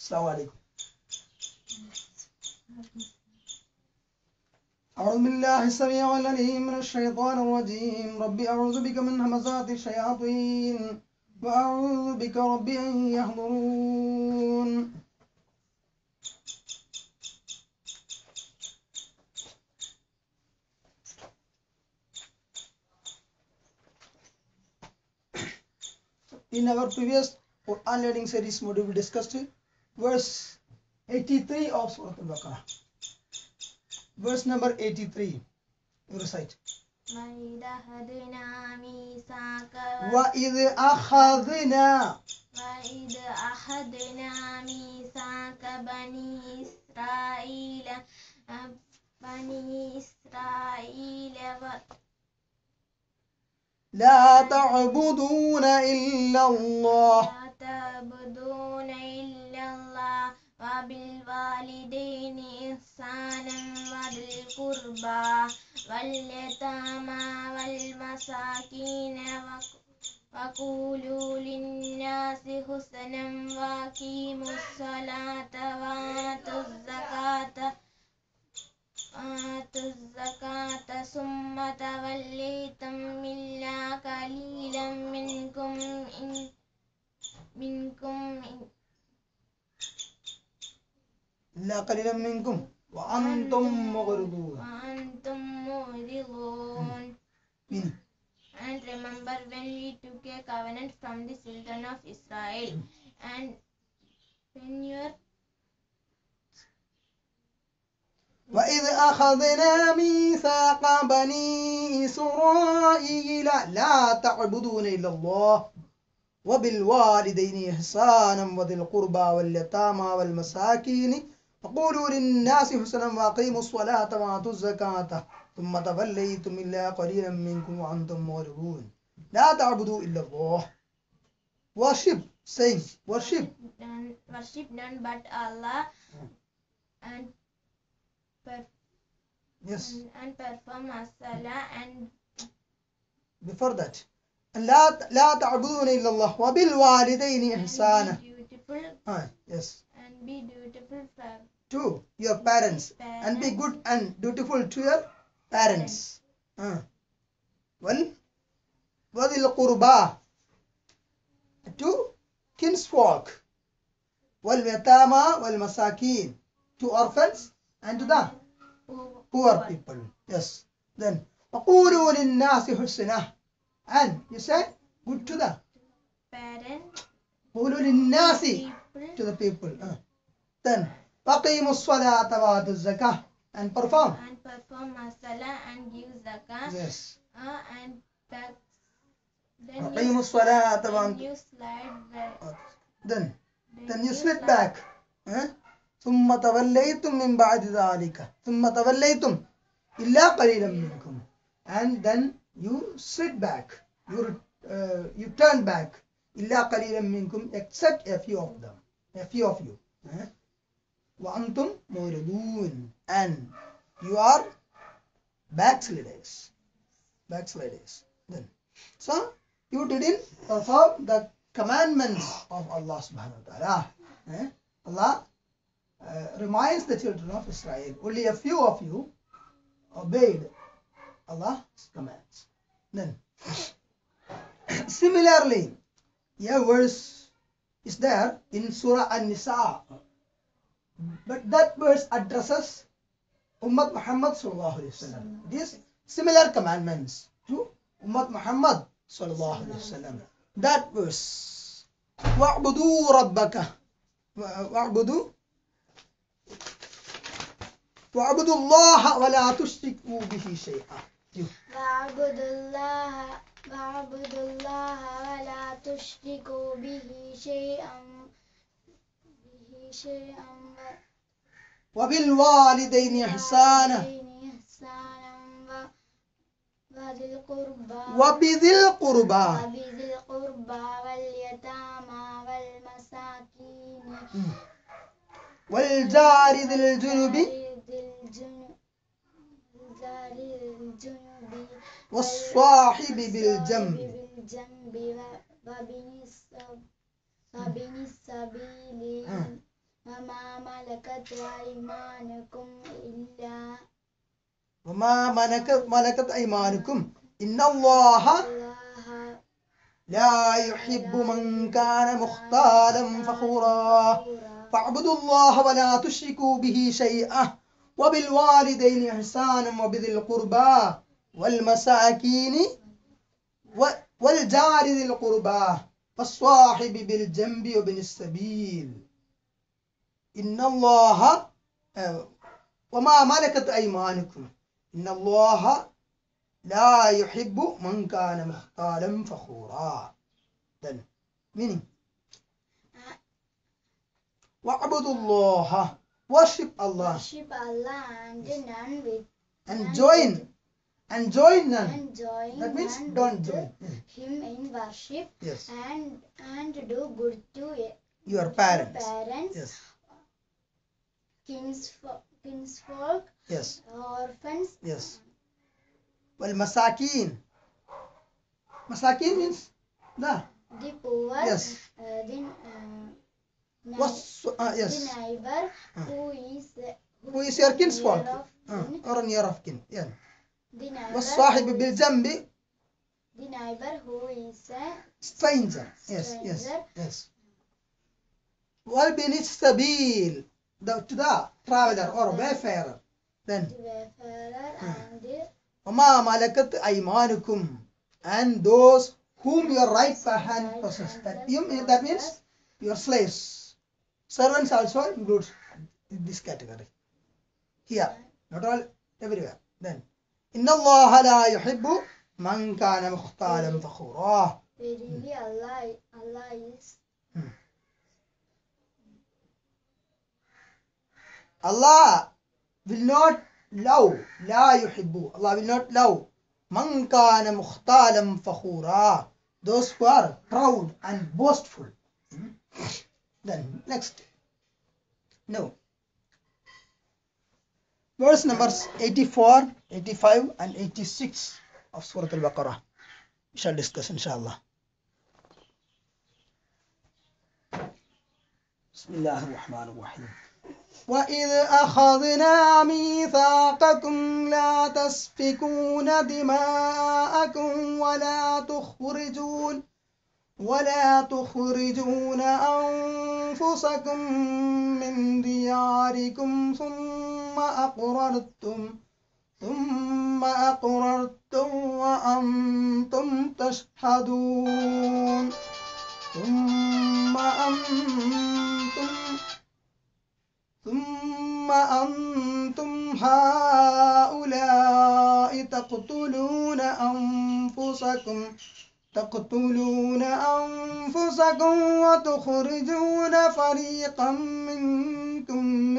السلام عليكم. أعوذ بالله السميع العليم من الشيطان الرجيم. رب أعوذ بك من همزات الشياطين وأعوذ بك رب أن يحضرون. In our previous Quran learning series module, we discussed verse 83 of Surah Al-Baqarah. Verse number 83. You recite. وَإِذْ أَخَذْنَا مِيثَاقَ بَنِي إسرائيل لا تعبدون إلا الله وبالوالدين إحسانا وذي القربى واليتامى والمساكين وقولوا للناس حسنا وأقيموا الصلاة وآتوا الزكاة ثم توليتم إلا قليلا منكم وأنتم معرضون. And remember when we took a covenant from the children of Israel, and when you are وَإِذْ أَخَذْنَا مِيثَاقَ بَنِي إِسْرَائِيلَ لَا تَعْبُدُونَ إِلَّا اللَّهَ وَبِالْوَالِدَيْنِ إِحْسَانًا وَذِي الْقُرْبَى وَالْيَتَامَى وَالْمَسَاكِينِ وَقُولُوا لِلنَّاسِ حُسْنًا وَأَقِيمُوا الصَّلَاةَ وَآتُوا الزَّكَاةَ ثُمَّ تَوَلَّيْتُمْ إِلَّا قَلِيلًا مِنكُمْ وَأَنْتُمْ مُعْرِضُونَ. لَا تَعْبُدُوا إِلَّا اللَّهَ. Worship, saying worship none but Allah, and yes, and perform as-salah, and before that لا تعبدون إلا الله وبالوالدين إحسانا. Yes. And be dutiful to your parents, and be good and dutiful to your parents. وذي القربى, to kinsfolk, واليتامى والمساكين, to orphans and to the poor people. Yes. Then وقولوا للناس حسنا, and you say good to the parents. قولوا للناس, to the people. Then وَقِيمُوا الصَّلَاةَ وَآتُوا الزَّكَاةَ, and perform as-salah and give zakah. Yes. And then وَقِيمُوا الصَّلَاةَ you slide back. Then you slid back. ثُمَّ تَوَلَّيْتُمْ مِنْ بَعْدِ ذَلِكَ ثُمَّ تَوَلَّيْتُمْ إِلَّا قَلِيلًا مِنْكُمْ, and then you slid back, you turn back. إِلَّا قَلِيلًا مِنْكُمْ, except a few of them, a few of you. وَأَنْتُمْ مُعْرِضُونَ, and you are backsliders. Then, so you didn't perform the commandments of Allah subhanahu wa ta'ala. Allah reminds the children of Israel, only a few of you obeyed Allah's commands. Then similarly, a verse is there in Surah An-Nisa, but that verse addresses Ummat Muhammad sallallahu alaihi wasallam. It is similar commandments to Ummat Muhammad sallallahu alaihi wasallam. That verse, وَاعْبُدُوا رَبَّكَ وَاعْبُدُوا اللَّهَ وَلَا تُشْرِكُوا بِهِ شَيْئًا. وَاعْبُدُوا اللَّهَ وَلَا تُشْرِكُوا بِهِ شَيْئًا وَبِالْوَالِدَيْنِ إِحْسَانًا وَبِذِي الْقُرْبَى وَالْيَتَامَى وَالْمَسَاكِينِ وَالْجَارِ ذِي الْجُنُبِ وَالصَّاحِبِ بِالْجَنبِ وَابْنِ السَّبِيلِ وما ملكت أيمانكم إلا وما ملكت أيمانكم إن الله الله لا يحب من كان مختالا فخورا فاعبدوا الله ولا تشركوا به شيئا وبالوالدين إحسانا وبذي القربى والمساكين والجار ذي القربى والصاحب بالجنب وابن السبيل إن الله وما ملكت أيمانكم إن الله لا يحب من كان مختالا فخورا. Then meaning وَعْبُدُوا اللَّهَ, worship Allah, worship Allah and none with and join none. and join That means none don't with join. him in worship Yes. and do good to Your parents. Yes. kinsfolk, Yes. orphans, Yes. والمساكين. Masakin means the the poor, yes. the Yes. neighbor Who is your kinsfolk? near of kin. Or near of kin. Yeah. The neighbor والصاحب بالجنب, the neighbor who is a stranger. Yes. Yes. stranger. Yes. وابن السبيل, the traveler or wayfarer. Then the wayfarer and the وما ملكت أيمانكم, and those whom your right hand possess. That means your slaves. Servants also includes this category. Here, not all, everywhere. Then إن الله لا يحب من كان مختالا فخورا. verily Allah is Allah will not love, لا يحب, Allah will not love من كان مختالا فخورا, those who are proud and boastful. Then next, no, verse numbers 84, 85 and 86 of Surah Al-Baqarah we shall discuss inshallah. Bismillah ar-Rahman ar-Rahim. وَإِذْ أَخَذْنَا مِيثَاقَكُمْ لَا تَسْفِكُونَ دِمَاءَكُمْ ولا تخرجون أنفسكم من دياركم ثم أقررتم وأنتم تشهدون ثم أنتم هؤلاء تقتلون أنفسكم وتخرجون فريقا منكم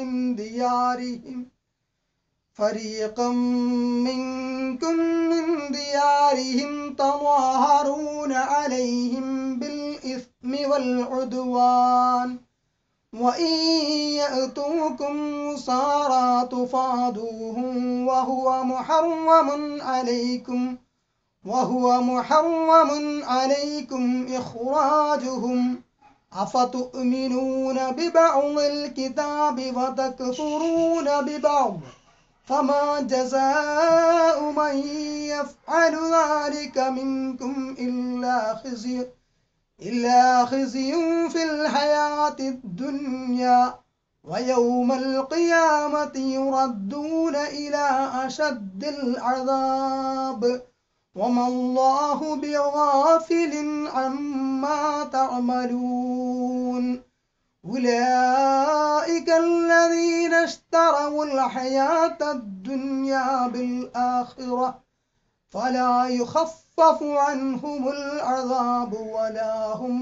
من ديارهم تظاهرون عليهم بالإثم والعدوان وإن يأتوكم سارى تفادوهم وهو محرم عليكم إخراجهم أفتؤمنون ببعض الكتاب وتكفرون ببعض فما جزاء من يفعل ذلك منكم إلا خزي في الحياة الدنيا ويوم القيامة يردون إلى أشد العذاب وما الله بغافل عما تعملون أولئك الذين اشتروا الحياة الدنيا بالآخرة فلا يخفف عنهم العذاب ولا هم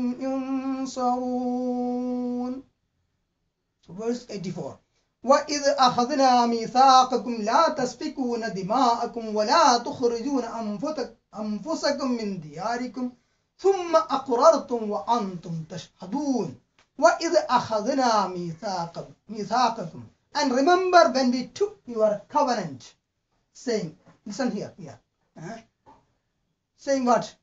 ينصرون. So verse 84. وَإِذْ أَخَذْنَا مِيثَاقَكُمْ لَا تَسْفِكُونَ دِمَاءَكُمْ وَلَا تُخْرِجُونَ أَنفُسَكُمْ مِنْ دِيَارِكُمْ ثُمَّ أَقْرَرْتُمْ وَأَنْتُمْ تَشْهَدُونَ وَإِذْ أَخَذْنَا مِيثَاقَكُمْ, and remember when we took your covenant, saying, listen here. Saying what?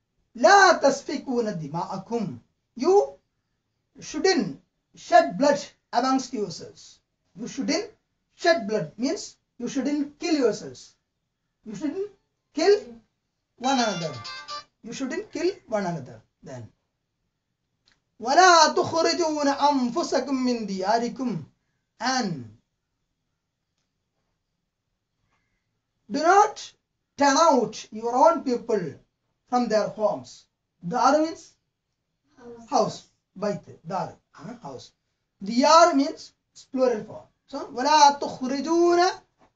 لَا تَسْفِكُونَ دِمَاءَكُمْ, you shouldn't shed blood amongst yourselves. You shouldn't shed blood, means you shouldn't kill yourselves. You shouldn't kill one another. You shouldn't kill one another. Then وَلَا تُخْرِجُونَ أَنفُسَكُم مِّن دِيَارِكُمْ, and do not turn out your own people from their homes. Dar means house. Bait, dar, house. Diyar means plural form. So, وَلَا تُخْرِجُونَ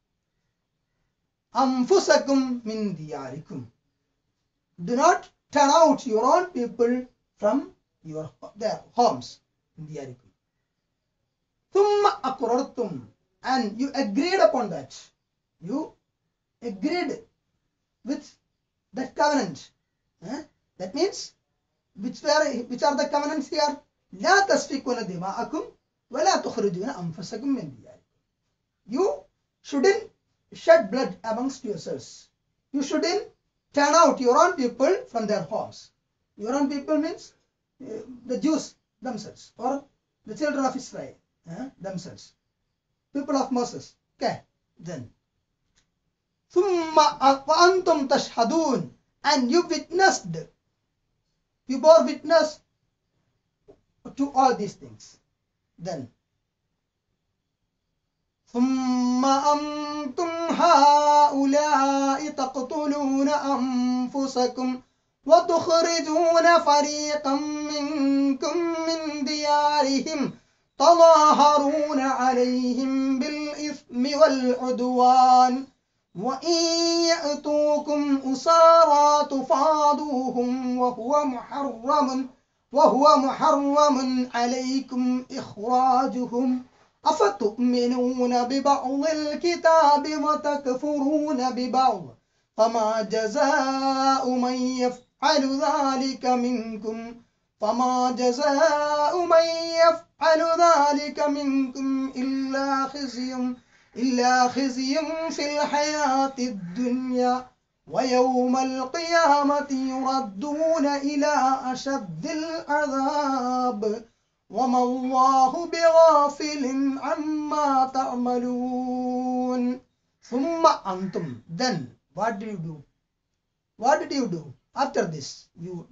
أَنفُسَكُم مِّن دِيَارِكُمْ. Do not turn out your own people from their homes. دِيَارِكُمْ. ثُمَّ أَقْرَرْتُمْ, and you agreed upon that. You agreed with that covenant. That means, which are the covenants here? لا تسفكون دماءكم ولا تخرجون أنفسكم من دياركم. You shouldn't shed blood amongst yourselves. You shouldn't turn out your own people from their homes. Your own people means the Jews themselves, or the children of Israel themselves, people of Moses. Okay, then ثم وأنتم تشهدون, and you witnessed, you bore witness to all these things. Then ثم أنتم هؤلاء تقتلون أنفسكم وتخرجون فريقا منكم من ديارهم تظاهرون عليهم بالإثم والعدوان وإن يأتوكم أسارى تفاضوهم وهو محرم عليكم إخراجهم أفتؤمنون ببعض الكتاب وتكفرون ببعض فما جزاء من يفعل ذلك منكم إلا خزي في الحياة الدنيا ويوم القيامة يردون إلى أشد العذاب وما الله بغافل عما تعملون. ثم أنتم, then what did you do? What did you do after this?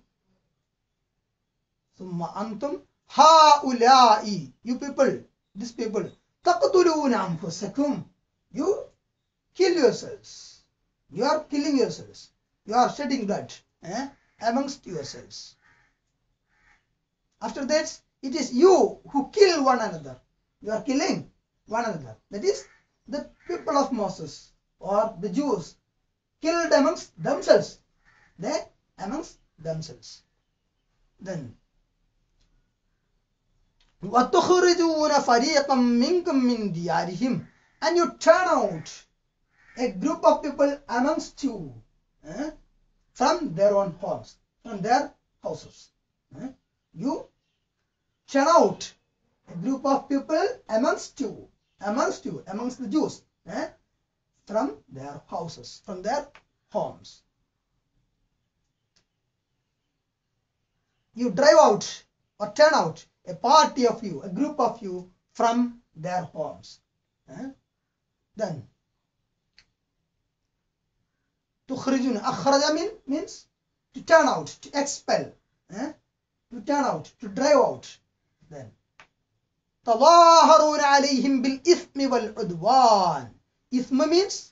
ثم أنتم هؤلاء, you people, these people, تقتلون أنفسكم, you kill yourselves. You are killing yourselves. You are shedding blood amongst yourselves. After that, it is you who kill one another. You are killing one another. That is, the people of Moses or the Jews killed amongst themselves. They amongst themselves. Then وَتُخْرِجُونَ فَرِيقًا مِّنكُم مِّن دِيَارِهِمْ, and you turn out a group of people amongst you from their own homes, from their houses. You turn out a group of people amongst the Jews from their houses, from their homes. You drive out or turn out a party of you, a group of you from their homes. Then تخرجون, أخرج means to turn out, to expel, to turn out, to drive out. Then تظاهرون عليهم بالإثم والعدوان. إثم means,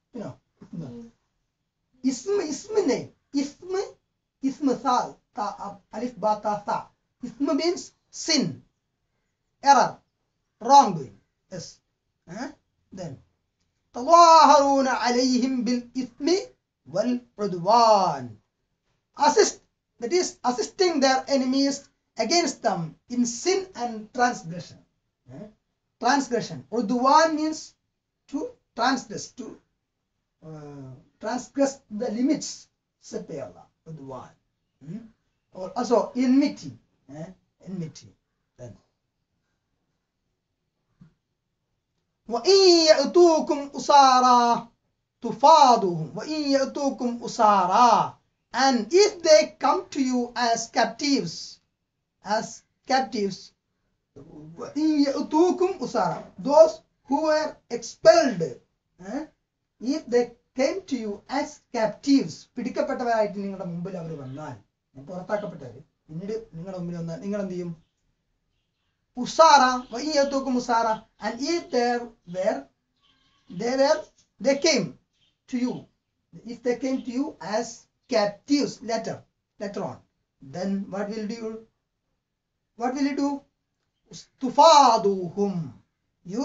إثم name, إثم ثا, ألف با تا ثا. إثم means sin, error, wrongdoing. Yes. Then تظاهرون عليهم بالإثم والعدوان. Assist, that is assisting their enemies against them in sin and transgression. Transgression. Udwan means to transgress, to transgress the limits set by Allah. Udwan. Or also enmity. Enmity. Then وَإِن يَأْتُوكُمْ أُسَارَى تُفَاضُوهُمْ وَإِن يَأْتُوكُمْ أُسَارَى, and if they come to you as captives, those who were expelled, if they came to you as captives, പിടിക്കപ്പെട്ടവരായിട്ട് നിങ്ങളുടെ മുമ്പിൽ അവർ വന്നാൽ, പുറത്താക്കപ്പെട്ടവർ പിന്നീട് നിങ്ങളുടെ മുമ്പിൽ വന്നാൽ നിങ്ങൾ എന്ത് ചെയ്യും? usara, usara, and if they came to you, if they came to you as captives later on, then what will you do? Tufaduhum, you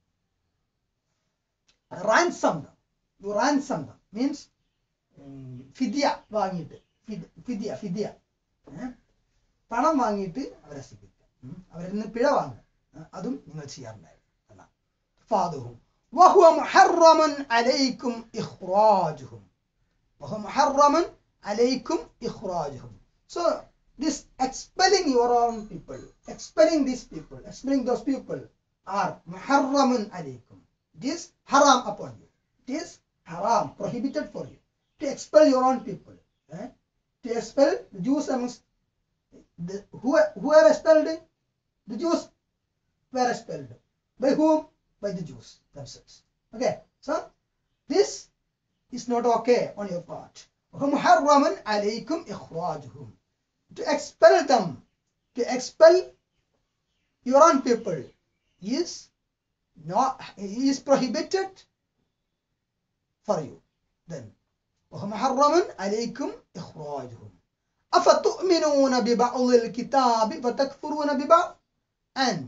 ransom them. You ransom them means fidya വാങ്ങിയിട്ട്, ഫിദ്യ പണം വാങ്ങിയിട്ട് അവരെ സ്വീകരിക്കുക, അവരിൽ നിന്ന് പിഴ വാങ്ങുക, അതും നിങ്ങൾ ചെയ്യാറുണ്ടായിരുന്നു. ഫാദുഹും വഹുവ മുഹറമൻ അലൈക്കും ഇഖ്റാജുഹും, വഹുവ മുഹറമൻ അലൈക്കും ഇഖ്റാജുഹും. So this expelling your own people, expelling these people, expelling those people are muharramun alaykum. It is haram upon you. It is haram, prohibited for you to expel your own people. To expel the Jews amongst who were expelled? The Jews were expelled. By whom? By the Jews themselves. Okay, so this is not okay on your part. muharramun alaykum ikhrajuhum. To expel them, to expel your own people is prohibited for you. Then وَمُحَرَّمٌ عَلَيْكُمْ إِخْرَاجُهُمْ أَفَتُؤْمِنُونَ بِبَعْضِ الْكِتَابِ وَتَكْفُرُونَ بِبَعْضٍ. And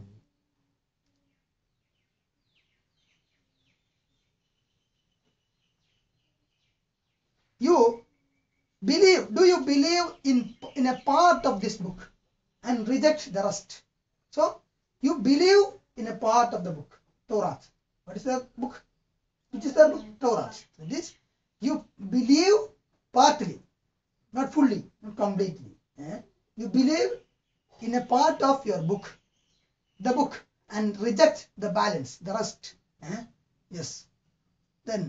you believe, do you believe in a part of this book and reject the rest? So you believe in a part of the book, Torah. What is the book? Which is the book? Torah. So this you believe partly, not fully, not completely. You believe in a part of your book, the book, and reject the balance, the rest. Yes. Then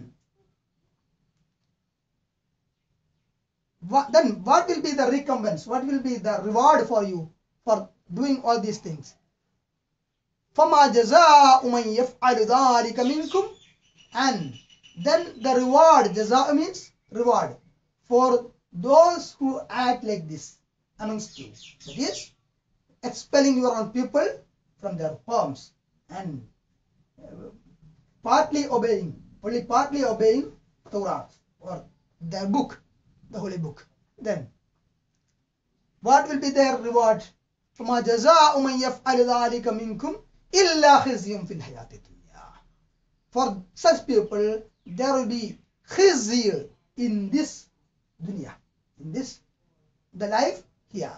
what will be the recompense? What will be the reward for you for doing all these things? فَمَا جَزَاءُ مَنْ يَفْعَلُ ذَلِكَ مِنْكُمْ. And then the reward, jaza means reward, for those who act like this amongst you. That is, expelling your own people from their homes and only partly obeying Torah or their book, the holy book. Then what will be their reward? فَمَا جَزَاءُ مَنْ يَفْعَلُ ذَلِكَ مِنْكُمْ إِلَّا خِزْيٌ فِي الْحَيَاةِ الدُّنْيَا. For such people there will be khizy in this dunya, in this the life here.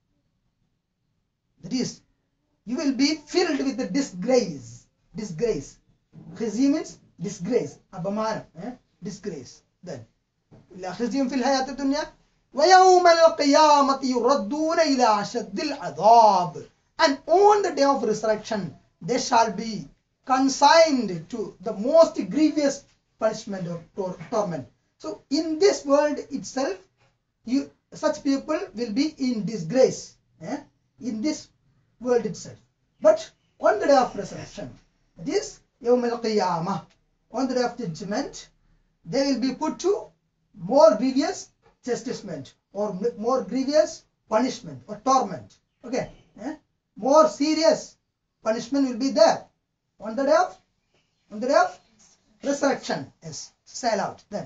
That is, you will be filled with the disgrace. Khizy means disgrace, abamanam, disgrace. Then إِلَّا خِزْيٌ فِي الْحَيَاةِ الدُّنْيَا وَيَوْمَ الْقِيَامَةِ يُرَدُّونَ إِلَى أَشَدِّ الْعَذَابِ. And on the day of resurrection they shall be consigned to the most grievous punishment or torment. So in this world itself, such people will be in disgrace, in this world itself. But on the day of resurrection, that is Yawm al-Qiyamah, on the day of judgment, they will be put to more grievous chastisement or more grievous punishment or torment. Okay, more serious punishment will be there on the day of resurrection. Yes, sail out. Then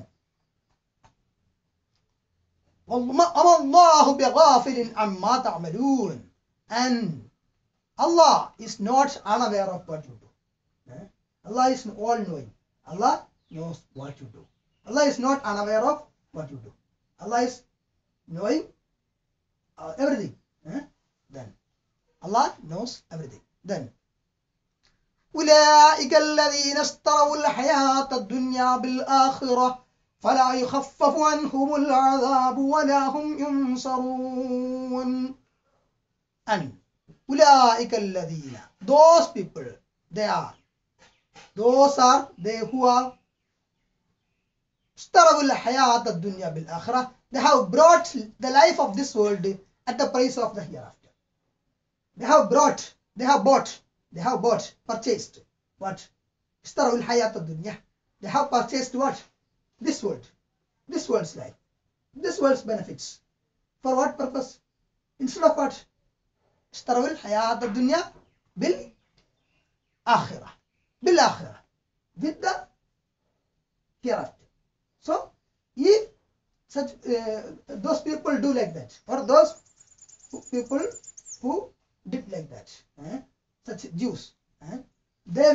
وَاللَّهُ بِغَافِلٍ عَمَّا تَعْمَلُونَ. And Allah is not unaware of what you do. Allah is all knowing. Allah knows what you do. Allah is not unaware of what you do. Allah is knowing everything. Then Allah knows everything. Then أولئك الذين اشتروا الحياة الدنيا بالآخرة فلا يخفف عنهم العذاب ولا هم ينصرون. And أولئك الذين, those people, those are they who are اشتروا الحياة الدنيا بالآخرة. They have brought the life of this world at the price of the hereafter. They have brought they have bought, purchased. What? اشتروا الحياة الدنيا. They have purchased what? This world's life, this world's benefits. For what purpose? Instead of what? اشتروا الحياة الدنيا بالآخرة, with the hereafter. So, if such those people do like that, or those people who did like that, such Jews, they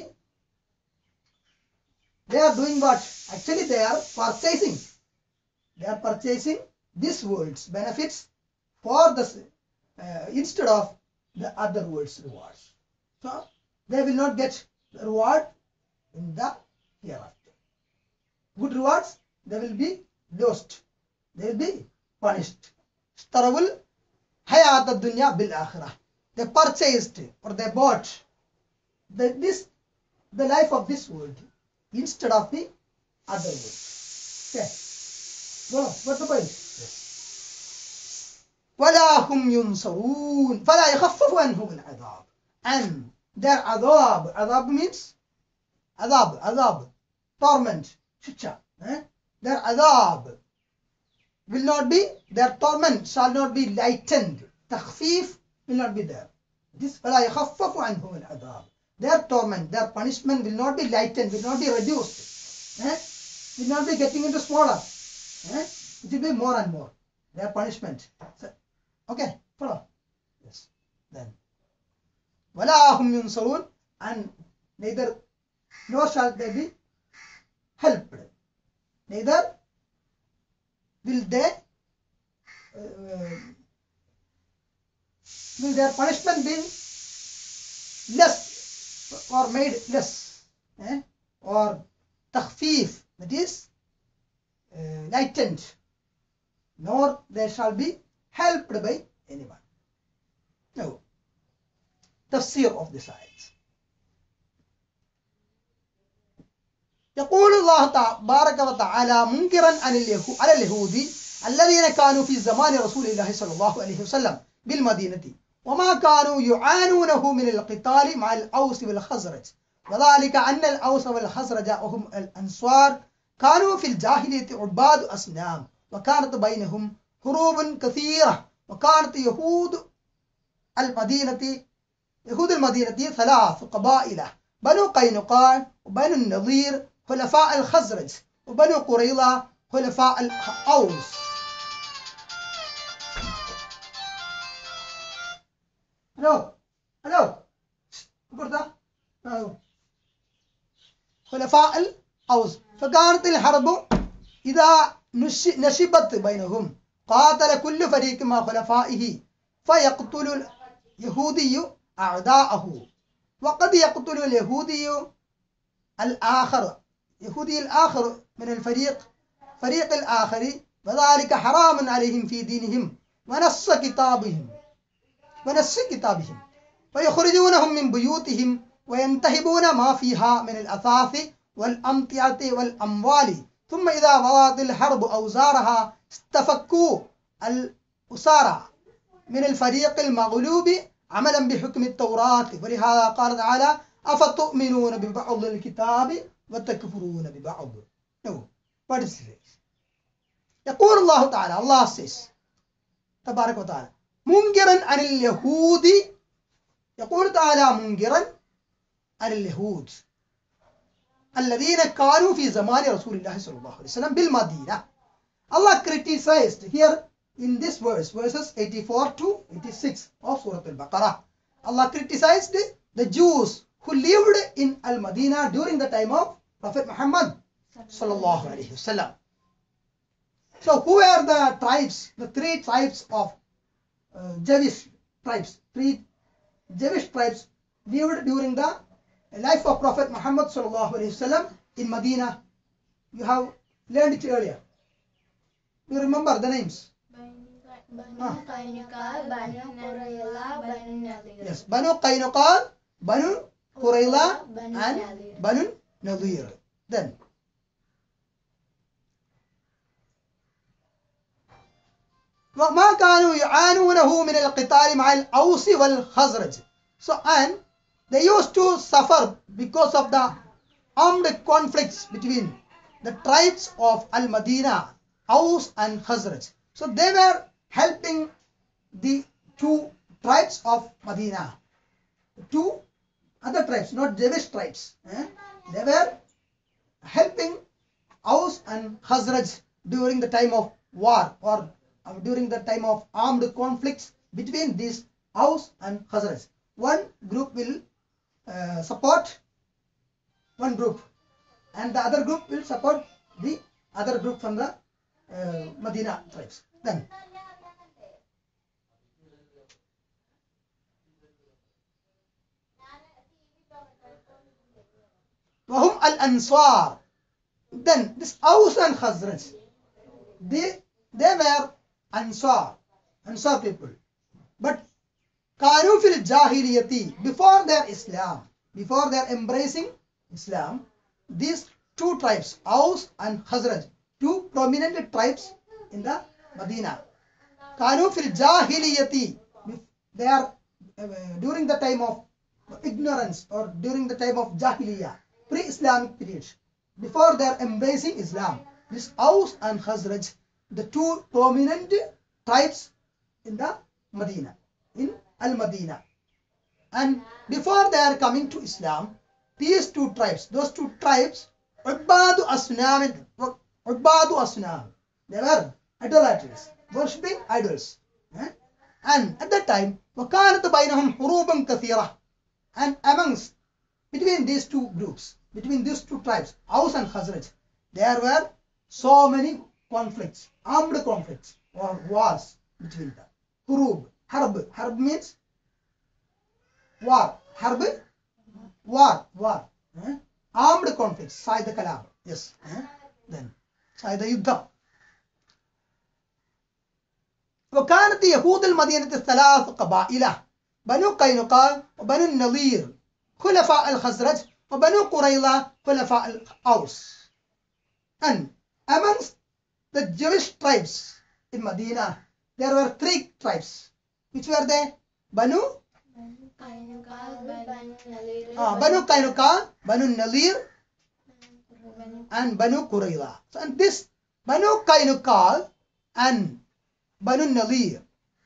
are doing what? Actually, they are purchasing this world's benefits for the instead of the other world's rewards. So they will not get the reward in the hereafter. Good rewards, they will be lost. They will be punished. اشتروا الحياة الدنيا بالآخرة. They purchased or they bought the life of this world instead of the other world. Okay. Go. What's the point? Yes. ولا هم ينصرون فلا يخفف عنهم العذاب. And their adab means adab, torment, shiksha. Their adab will not be, their torment shall not be lightened. Takhfif will not be there. This فلا يخفف عنهم العذاب. Their torment, their punishment will not be lightened, will not be reduced. Will not be getting into smaller. It will be more and more. Their punishment. So, okay, follow. Yes. Then. وَلَا هُمْ يُنْصَرُونَ, and neither, nor shall they be helped. Neither will their punishment be less or made less, or takhfif, that is lightened, nor they shall be helped by anyone. No. Tafsir of this ayat. يقول الله تبارك وتعالى منكرا على اليهود الذين كانوا في زمان رسول الله صلى الله عليه وسلم بالمدينة وما كانوا يعانونه من القتال مع الأوس والخزرج، وذلك أن الأوس والخزرج وهم الأنصار كانوا في الجاهلية عباد أصنام، وكانت بينهم حروب كثيرة، وكانت يهود المدينة ثلاث قبائل: بنو قينقاع وبنو النضير خلفاء الخزرج، وبنو قريظة خلفاء الأوس. خلفاء الأوس. فكانت الحرب إذا نشبت بينهم قاتل كل فريق مع خلفائه فيقتل اليهودي أعداءه، وقد يقتل اليهودي الآخر من الفريق الآخر، وذلك حرام عليهم في دينهم ونص كتابهم، ويخرجونهم من بيوتهم وينتهبون ما فيها من الأثاث والأمتعة والأموال، ثم إذا وضعت الحرب أوزارها استفكوا الأسارى من الفريق المغلوب عملا بحكم التوراة، ولهذا قال تعالى: أفتؤمنون ببعض الكتاب وتكفرون ببعض. No. What is this? يقول الله تعالى, Allah says تبارك وتعالى منكرا عن اليهود، يقول تعالى منكرا عن اليهود الذين كانوا في زمان رسول الله صلى الله عليه وسلم بالمدينة. Allah criticized here in this verses 84 to 86 of Surah Al-Baqarah. Allah criticized the Jews who lived in Al-Madinah during the time of Prophet Muhammad sallallahu alaihi wasallam. So who are the tribes, the three tribes of Jewish tribes? Three Jewish tribes lived during the life of Prophet Muhammad sallallahu alaihi wasallam in Medina. You have learned it earlier. You remember the names? Banu Qainuqa, Banu Qurayza, Banu Nadir. Yes, Banu Qainuqa, Banu Qurayza, and Banu Nadir. Then وما كانوا يعانونه من القتال مع الأوس والخزرج. So, and they used to suffer because of the armed conflicts between the tribes of Al-Madinah, Aus and Khazraj. So they were helping the two tribes of Medina, two other tribes, not Jewish tribes. They were helping Aus and Khazraj during the time of war or during the time of armed conflicts between these Aus and Khazraj. One group will support one group and the other group will support the other group from the Medina tribes. Then Wahum al-Ansar. Then this Aus and Khazraj, they were Ansar people. But Kanu fil Jahiliyati, before their Islam, before their embracing Islam, these two tribes, Aus and Khazraj, two prominent tribes in the Medina. Kanu fil Jahiliyati, they are during the time of ignorance or during the time of Jahiliyyah, pre-Islamic period, before their embracing Islam, this Aus and Khazraj, the two prominent tribes in the Medina, in Al-Madinah. And before they are coming to Islam, these two tribes, those two tribes, Ubbadu Asnam, they were idolaters, worshipping idols. And at that time, وَكَانَتْ بَيْنَهُمْ حُرُوبًا كَثِيرًا. And amongst, between these two groups, between these two tribes, Aus and Khazraj, there were so many conflicts, armed conflicts or wars between them. Hurub, harb means war, harb, war. Armed conflicts, Saida Kalam, yes. Then, Saida Yuddha. وكانت يهود المدينة الثلاث قبائل بنو قينقاع وبنو النضير خلفاء الخزرج وبنو قريظة خلفاء الأوس. And amongst the Jewish tribes in Medina, there were three tribes. Which were they? Banu Qainuqa, Banu Nadir, and Banu Qurayza. So, and this Banu Qainuqa and Banu Nadir,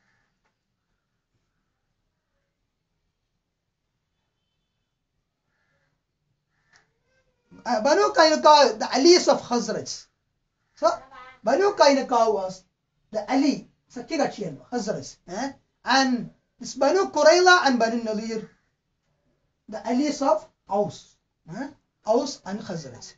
Banu Qainuqa, the allies of Khazraj. So Banu Qainuqa was the ally, Sakiratian, Khazraj. And this Banu Qurayza and Banu Nadir, the allies of Aus. Aus and Khazraj.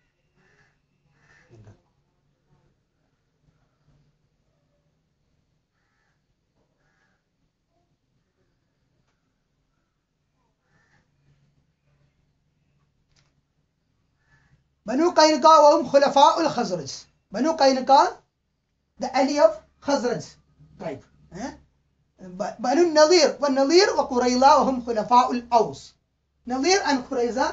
Banu Qainuqa وهم خلفاء الخزرج. Banu Qainuqa, the ally of Khazraj tribe. Banu Nadir والنضير وقريظة وهم خلفاء الأوس. Nadir and Qurayza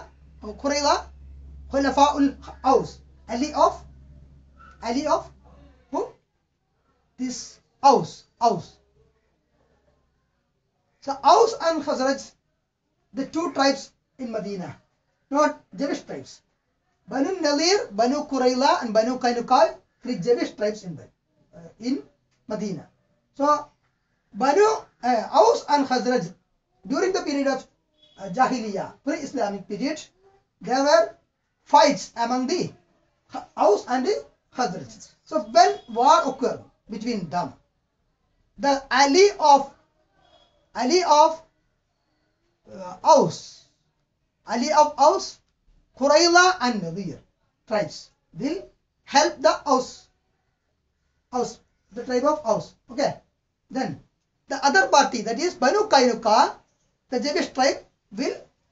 خلفاء الأوس, ally of whom? This Aus. So Aus and Khazraj, the two tribes in Medina, not Jewish tribes. Banu Nadir, Banu Qurayza and Banu Qainuqa, three Jewish tribes in Medina. So Banu Aus and Khazraj, during the period of Jahiliyyah, pre-Islamic period, there were fights among the Aus and the Khazraj. So when war occurred between them, the ally of Aus, Qurayza and Nadir tribes will help the Aus, the tribe of Aus. Okay. Then the other party, that is Banu Qainuqa, the Jewish tribe, will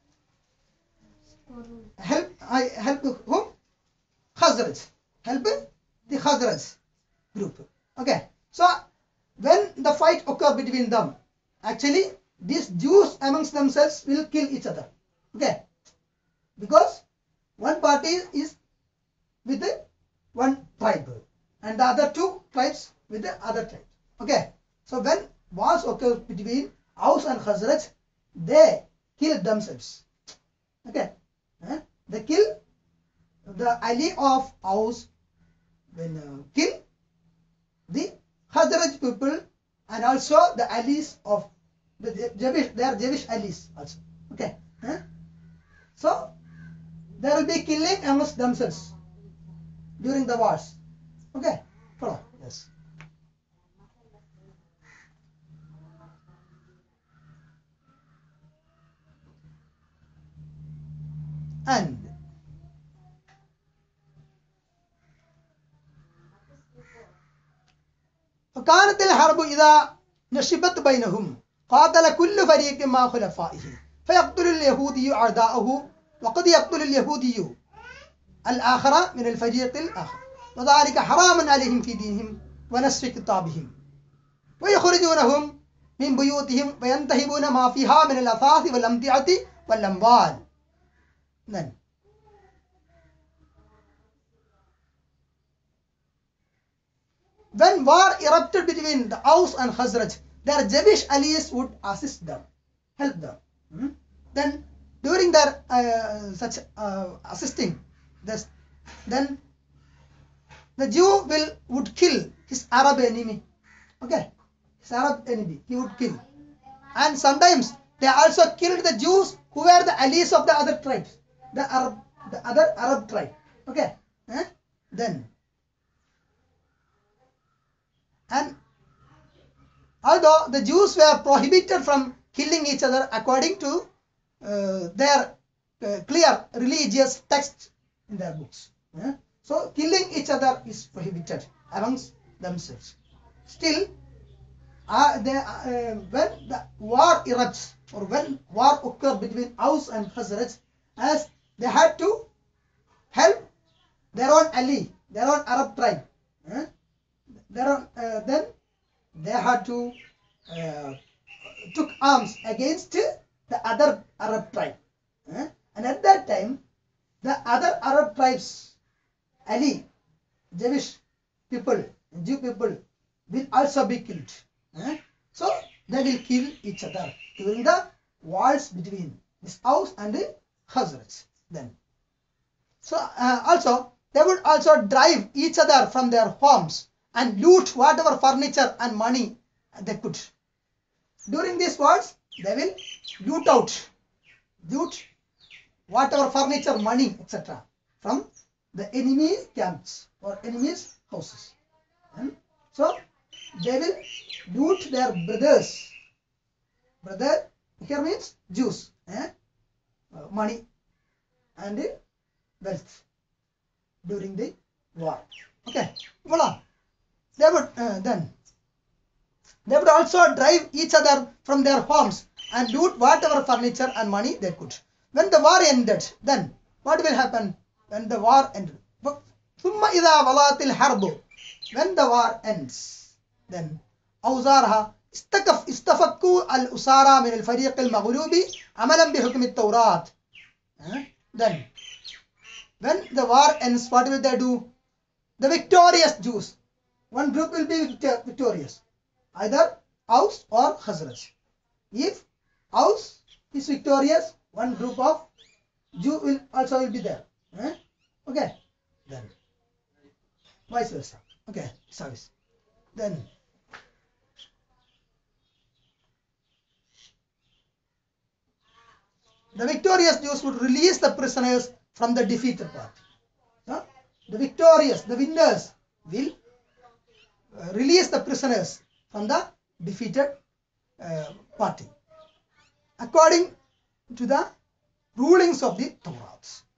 help whom? Khazraj. Help the Khazraj group. Okay. So when the fight occurs between them, actually these Jews amongst themselves will kill each other. Okay. Because one party is with one tribe and the other two tribes with the other tribe. Okay. So when wars occur between Aus and Khazraj, they kill themselves. Okay, they kill the Ali of Aus, then kill the Khazraj people and also the allies of the Jewish, they are Jewish allies also. Okay, so there will be killing amongst themselves during the wars. Okay, follow. Yes. And فكانت الحرب إذا نشبت بينهم قاتل كل فريق مع خلفائه فيقتل اليهودي أعداءه وقد يقتل اليهودي الآخر من الفريق الآخر وذلك حرام عليهم في دينهم ونسف كتابهم ويخرجونهم من بيوتهم وينتهبون ما فيها من الأثاث والأمتعة والأموال. Then when war erupted between the Aus and Khazraj, their Jewish allies would assist them, help them. Then during their such assisting, this, then the Jew would kill his Arab enemy. Okay, his Arab enemy he would kill, and sometimes they also killed the Jews who were the allies of the other tribes, the other Arab tribe. Okay, then. And although the Jews were prohibited from killing each other according to their clear religious texts in their books, so killing each other is prohibited amongst themselves. Still, when the war erupts or when war occurred between Aus and Khazraj, as they had to help their own ally, their own Arab tribe. Then they had to took arms against the other Arab tribe, and at that time the other Arab tribes, Ali, Jewish people, Jew people will also be killed. So they will kill each other during the wars between this Aus and the Khazraj. Then, so also they would also drive each other from their homes and loot whatever furniture and money they could. During these wars, they will loot whatever furniture, money, etc. from the enemy camps or enemy's houses. And so they will loot their brothers. Brother here means Jews, money and wealth during the war. Okay, voila. They would also drive each other from their homes and loot whatever furniture and money they could. When the war ended, then what will happen when the war ended? ثم إذا ولات الحرب, when the war ends, then أوزارها استفكوا الأسارى من الفريق المغلوب عملا بحكم التوراة. Then when the war ends, what will they do? The victorious Jews, one group will be victorious, either Aus or Khazraj. If Aus is victorious, one group of Jew will also be there. Okay, then vice versa. Okay, service. Then the victorious Jews would release the prisoners from the defeated party. The victorious, the winners will release the prisoners from the defeated party according to the rulings of the Torah.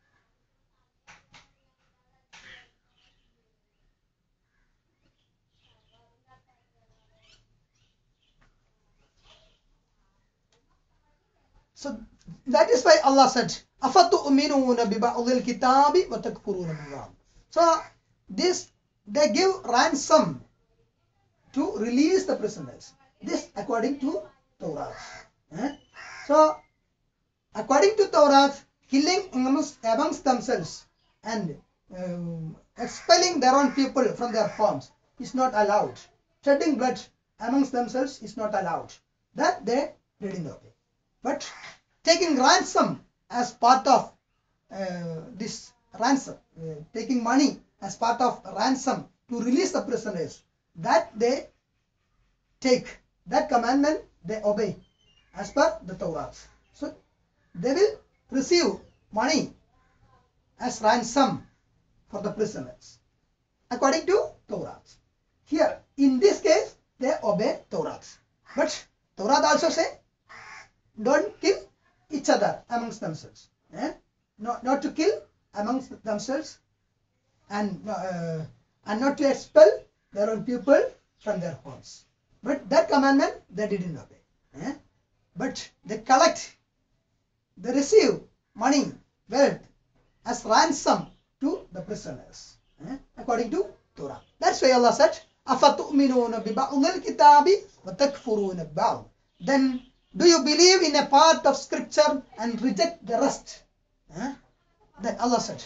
So that is why Allah said, أَفَتُؤْمِنُونَ بِبَعْضِ الْكِتَابِ وَتَكْفُرُونَ بِبَعْضٍ. So this, they give ransom to release the prisoners. This according to Torah. So according to Torah, killing amongst themselves and expelling their own people from their homes is not allowed. Shedding blood amongst themselves is not allowed. That they didn't obey. But taking ransom as part of this ransom, taking money as part of ransom to release the prisoners, that they take, that commandment they obey as per the Torah. So they will receive money as ransom for the prisoners according to Torah. Here, in this case, they obey Torah. But Torah also say, don't kill each other amongst themselves. Not to kill amongst themselves, and not to expel their own people from their homes. But that commandment they didn't obey. But they collect, they receive money, wealth as ransom to the prisoners according to Torah. That's why Allah said, أَفَتُؤْمِنُونَ بِبَعْضِ الْكِتَابِ وَتَكْفُرُونَ بِبَعْضٍ. Then do you believe in a part of scripture and reject the rest? Then Allah said,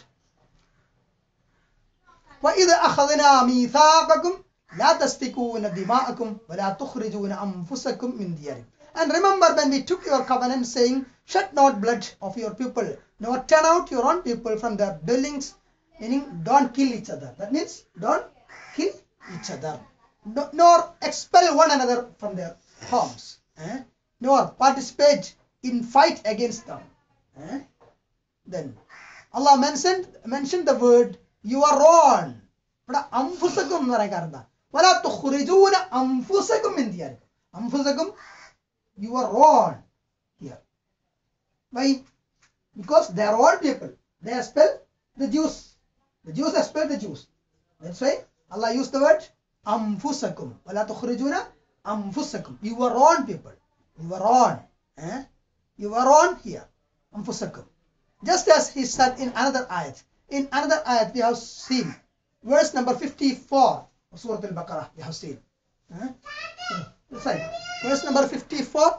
وَإِذَا أَخَذْنَا مِيثَاقَكُمْ لَا تَسْفِكُونَ دِمَاءَكُمْ وَلَا تُخْرِجُونَ أَنفُسَكُمْ مِنْ دِيَارِكُمْ. And remember when we took your covenant saying, shed not blood of your people, nor turn out your own people from their dwellings, meaning don't kill each other. That means don't kill each other, nor expel one another from their homes, nor participate in fight against them. Then Allah mentioned the word your own. Anfusakum എന്ന് പറയാൻ കാരണം وَلَا تُخْرِجُونَ أَنفُسَكُمْ مِنْ دِيَارِكُمْ. Anfusakum, your own here. Why? Because they are all people. They expel the Jews. The Jews expel the Jews. That's why Allah used the word Anfusakum. وَلَا تُخْرِجُونَ أَنفُسَكُمْ. Your own people. Your own. Your own here. Anfusakum. Just as he said in another ayat. In another ayat we have seen. Verse number 54 of Surah Al-Baqarah we have seen. Verse number 54.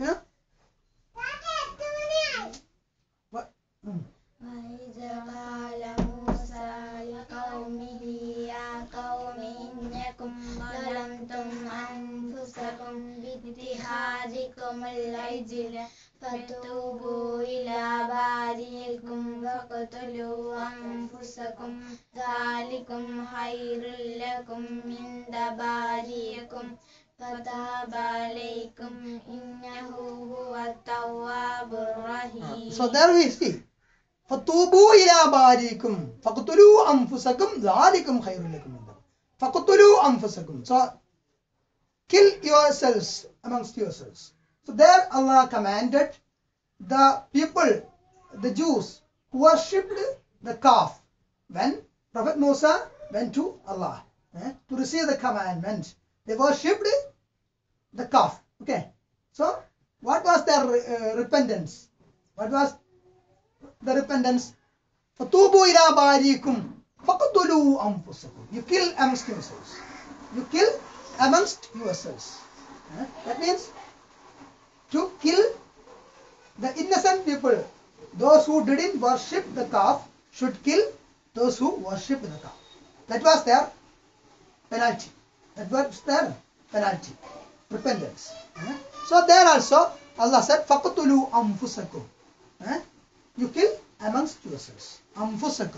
What? وَإِذَا قَالَ مُوسَى لِقَوْمِهِ يَا قَوْمِ إِنَّكُمْ ظَلَمْتُمْ أَنفُسَكُمْ بِاتِّخَاذِكُمُ الْعِجْلَ فَتُوبُوا إِلَى بَارِئِكُمْ فَاقْتُلُوا أَنفُسَكُمْ ذَلِكُمْ خَيْرٌ لَكُمْ عِندَ بَارِئِكُمْ فَتَابَ عَلَيْكُمْ إِنَّهُ هُوَ التَّوَّابُ الرَّحِيمُ. So there we see. فَتُوبُوا إِلَى بَارِئِكُمْ فَاقْتُلُوا أَنفُسَكُمْ ذَلِكُمْ خَيْرٌ لَكُمْ عِندَ فَاقْتُلُوا أَنفُسَكُمْ. So kill yourselves amongst yourselves. So there Allah commanded the people, the Jews, who worshipped the calf when Prophet Musa went to Allah to receive the commandment. They worshipped the calf. Okay. So what was their repentance? What was the repentance? فَتُوبُوا إِلَى بَارِئِكُمْ فَاقْتُلُوا أَنفُسَكُمْ. You kill amongst yourselves. You kill amongst yourselves. That means to kill the innocent people. Those who didn't worship the calf should kill those who worship the calf. That was their penalty. That was their penalty. Repentance. So there also Allah said, فَقْتُلُوا أَنفُسَكُمْ. You kill amongst yourselves. أَنفُسَكُمْ.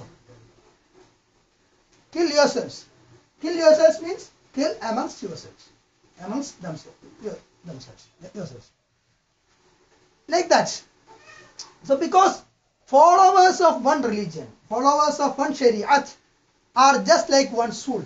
Kill yourselves. Kill yourselves means kill amongst yourselves. Amongst themselves. Yourselves. Like that. So because followers of one religion, followers of one shari'at are just like one soul.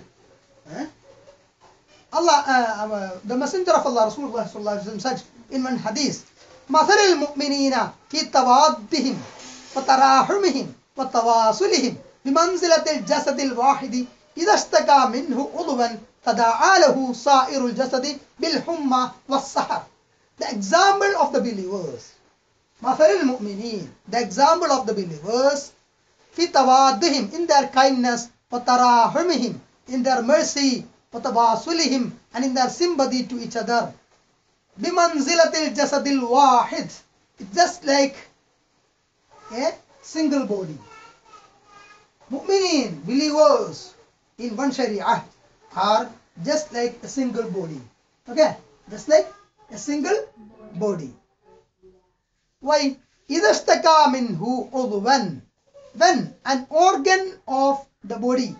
Allah, the Messenger of Allah, Rasulullah sallallahu alaihi wasallam said in one hadith, مَثَلِ الْمُؤْمِنِينَ فِي تَوَادِّهِمْ وَتَرَاحُمِهِمْ وَتَوَاصُلِهِمْ بِمَنْزِلَةِ الْجَسَدِ الْوَاحِدِ إِذَا اشْتَكَى مِنْهُ عُضْوًا تَدَاعَى لَهُ سَائِرُ الْجَسَدِ بِالْحُمَّى وَالسَّهَرِ. The example of the believers, مَثَلِ الْمُؤْمِنِينَ, the example of the believers, فِي تَوَادِّهِمْ, in their kindness, وَتَرَاحُمِهِمْ, in their mercy, وَتَوَاصُلِهِمْ, and in their sympathy to each other. بِمَنْزِلَةِ الْجَسَدِ الْوَاحِدِ, it's just like a single body. Mu'minin, believers in one shari'ah, are just like a single body. Okay, just like a single body. Why? إِذَا اشْتَكَى مِنْهُ عُضْوًا. When an organ of the body,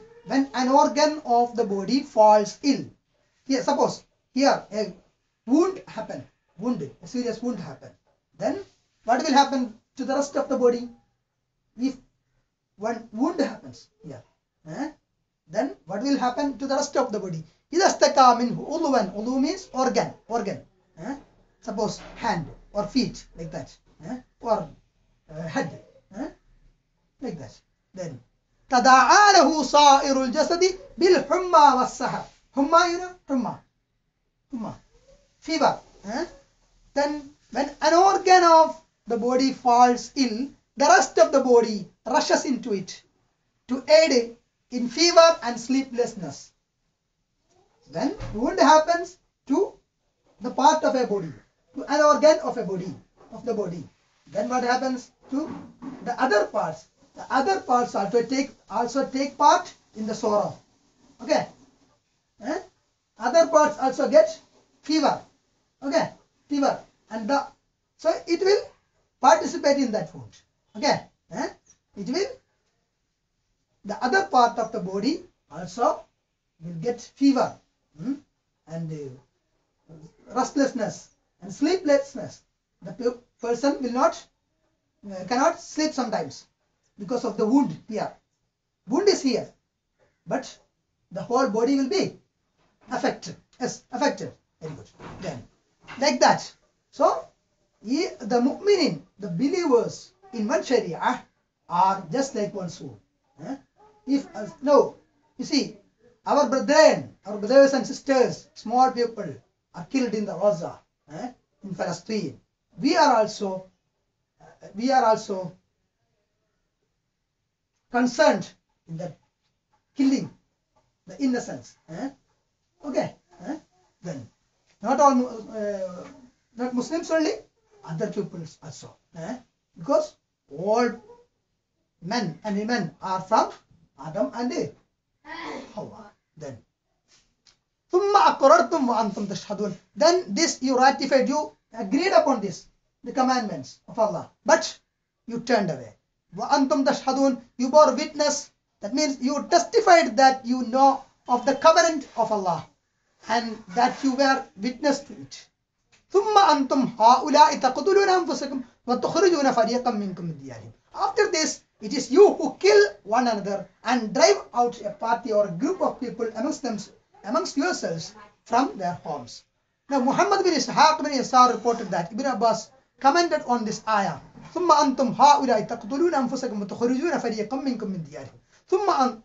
falls ill. Here, suppose here a wound happened, a serious wound happened. Then what will happen to the rest of the body? If one wound happens here, then what will happen to the rest of the body? إِذَا اشْتَكَى مِنْهُ عُضْوًا. عُضْوٌ means organ. Suppose hand or feet, like that, or head, like that. Then تَدَاعَى لَهُ صَائِرُ الْجَسَدِ بِالْحُمَّى وَالسَّهَرِ. Humma, you know, humma, fever. Then when an organ of the body falls ill, the rest of the body rushes into it to aid in fever and sleeplessness. When wound happens to the part of a body, to an organ of the body, then what happens to the other parts? The other parts also take part in the sorrow. Okay. Other parts also get fever. Okay, fever, and so it will participate in that wound. Okay, it will. The other part of the body also will get fever, and restlessness and sleeplessness. The person will cannot sleep sometimes because of the wound here. Wound is here, but the whole body will be affected. Yes, affected. Very good. Then, like that. So, the mu'minin, the believers in one sharia, are just like one soul. If no, you see, our brothers and sisters, small people, are killed in the Gaza, in Palestine. We are also concerned in that killing the innocents. Okay. Then not all, not Muslims only, other peoples also. Because all men and women are from Adam and Hawa. Then ثُمَّ أَقْرَرْتُمْ وَأَنْتُمْ تَشْهَدُونَ. Then this you ratified, you agreed upon this, the commandments of Allah, but you turned away. وَأَنْتُمْ تَشْهَدُونَ. You bore witness. That means you testified that you know of the covenant of Allah and that you were witness to it. ثُمَّ أَنْتُمْ هَؤُلَاءِ تَقْتُلُونَ أَنفُسَكُمْ وَتُخْرِجُونَ فَرِيقًا مِنْكُمْ مِنْ دِيَارِهِمْ. After this, it is you who kill one another and drive out a party or a group of people amongst yourselves from their homes. Now Muhammad bin Ishaq bin Yasar reported that Ibn Abbas commented on this ayah. ثُمَّ أَنْتُمْ هَؤُلَاءِ تَقْتُلُونَ أَنفُسَكُمْ وَتُخْرِجُونَ فَرِيقًا مِنْكُمْ مِنْ دِيَارِهِمْ. ثُمَّ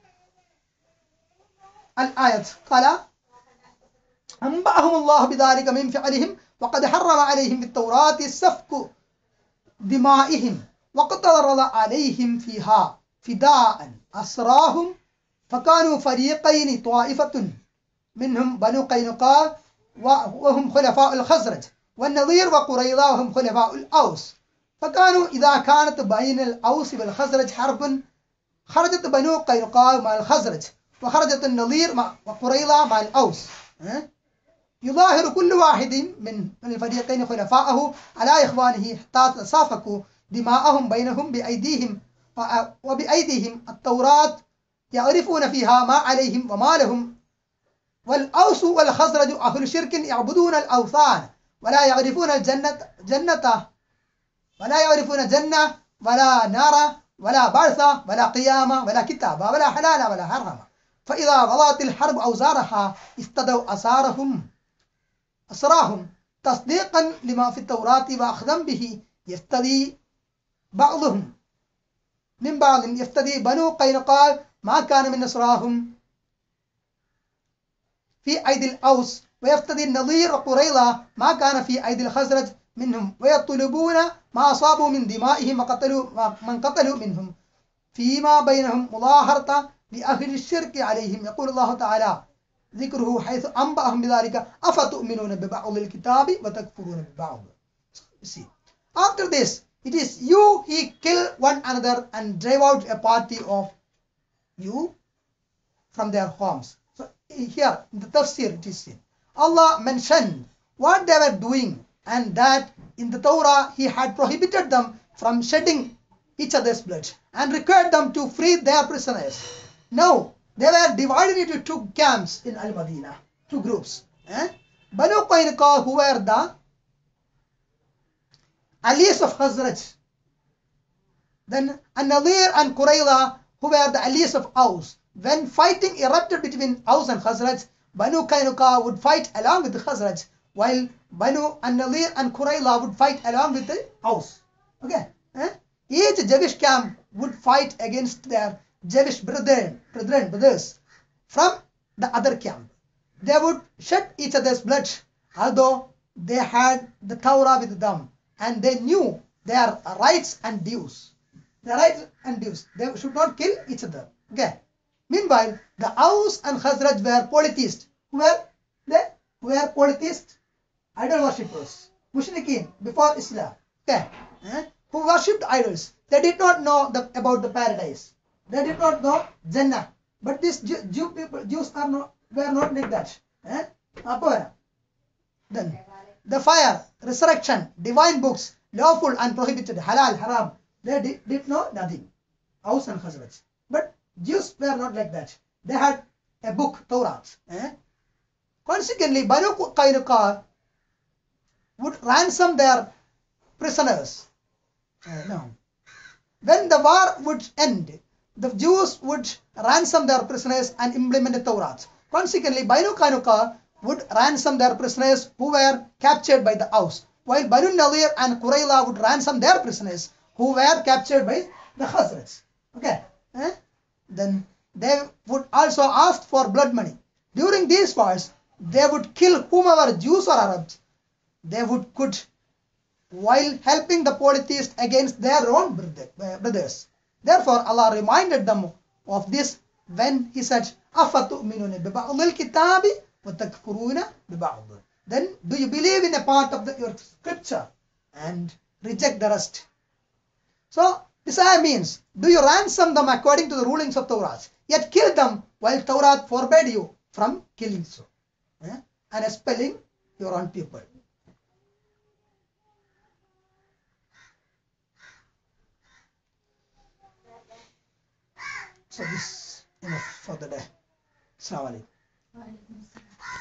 الآية قال أنبأهم الله بذلك من فعلهم وقد حرم عليهم بالتوراة سفك دمائهم وقتل عليهم فيها فداء أسراهم فكانوا فريقين طائفة منهم بنو قينقاع وهم خلفاء الخزرج والنضير وقريظة وهم خلفاء الأوس فكانوا إذا كانت بين الأوس والخزرج حرب خرجت بنو قينقاع مع الخزرج وخرجت النضير وقريظة مع الأوس يظاهر كل واحد من الفريقين خلفاءه على إخوانه حتى تسافكوا دماءهم بينهم وبأيديهم التوراة يعرفون فيها ما عليهم وما لهم والأوس والخزرج أهل شرك يعبدون الأوثان ولا يعرفون جنة ولا نار ولا بعث ولا قيامة ولا كتاب ولا حلال ولا حرام فإذا غضت الحرب أوزارها استدوا أسراهم تصديقا لما في التوراة وأخذا به يفتدي بعضهم من بعض يفتدي بنو قينقاع ما كان من أسراهم في أيدي الأوس ويفتدي النضير وقريظة ما كان في أيدي الخزرج منهم ويطلبون ما أصابوا من دمائهم وقتلوا من قتلوا منهم فيما بينهم مظاهرة لأهل الشرك عليهم. يقول الله تعالى ذكره حيث أنبأهم بذلك أفتؤمنون ببعض الكتاب وتكفرون ببعض. See, after this, it is you who kill one another and drive out a party of you from their homes. So here in the tafsir it is seen, Allah mentioned what they were doing and that in the Torah, he had prohibited them from shedding each other's blood and required them to free their prisoners. Now, they were divided into two camps in Al-Madinah, two groups. Banu Qaynuqa, who were the allies of Khazraj. Then An-Nadir and Qurayza, who were the allies of Aus. When fighting erupted between Aus and Khazraj, Banu Qaynuqa would fight along with the Khazraj, while Banu An-Nadir and Qurayza would fight along with the Aus. Okay? Each Jewish camp would fight against their Jewish brothers from the other camp. They would shed each other's blood, although they had the Torah with them and they knew their rights and dues. Their rights and dues. They should not kill each other. Okay. Meanwhile, the Aus and Khazraj were polytheists. Who were they? Who were polytheists? Idol worshippers. Mushrikeen before Islam. Okay. Who worshipped idols. They did not know about the paradise. They did not know Jannah. But these Jews were not like that. Then the fire, resurrection, divine books, lawful and prohibited, halal, haram. They did know nothing. Aus and Khazraj. But Jews were not like that. They had a book, Torah. Consequently, Banu Qaynuqa would ransom their prisoners. No. When the war would end, the Jews would ransom their prisoners and implement the Torah. Consequently, Banu Qaynuqa would ransom their prisoners who were captured by the Aus, while Banu Nadir and Qurayza would ransom their prisoners who were captured by the Khazraj. Okay. Then they would also ask for blood money. During these wars, they would kill whomever, Jews or Arabs, they could, while helping the polytheists against their own brothers. Therefore, Allah reminded them of this when He said, أَفَتُؤْمِنُونَ بِبَعْضِ الْكِتَابِ وَتَكْفُرُونَ بِبَعْضِ. Then, do you believe in a part of your scripture and reject the rest? So, this ayah means, do you ransom them according to the rulings of Torah, yet kill them while Torah forbade you from killing so, and expelling your own people. So this enough for the day. Assalamu alaikum.